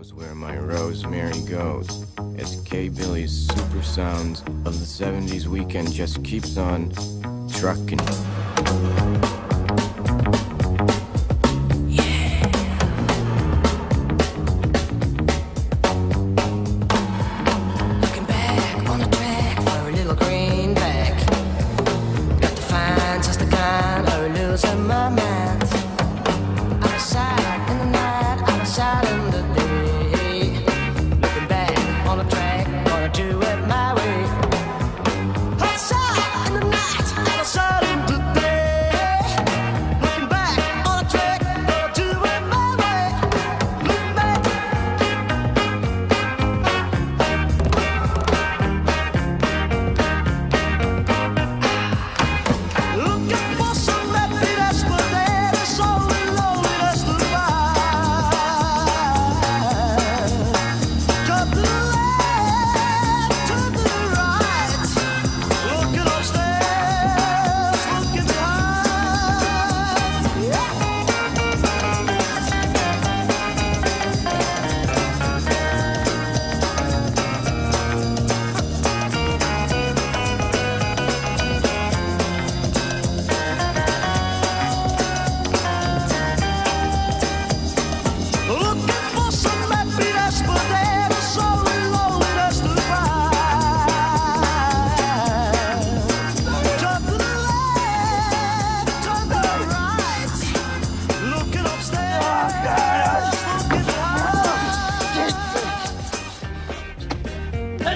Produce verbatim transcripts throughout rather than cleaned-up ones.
knows where my rosemary goes. It's K Billy's super sounds of the seventies weekend just keeps on trucking.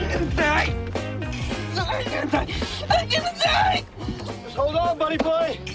I'm gonna die! I'm gonna die! Just hold on, buddy boy.